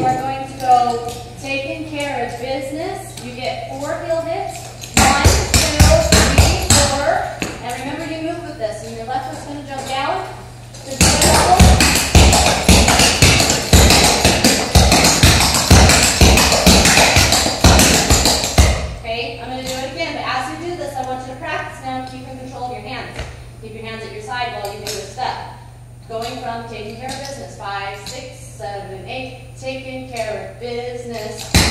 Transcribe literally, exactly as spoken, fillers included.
are going to go taking care of business. You get four heel hits. One, two, three, four. And remember, you move with this. And your left foot's going to jump down. To the middle. Okay, I'm going to do it again. But as you do this, I want you to practice now keeping control of your hands. Keep your hands at your side while you do a step. Going from taking care of business. Five, six, seven, eight. Taking care of business.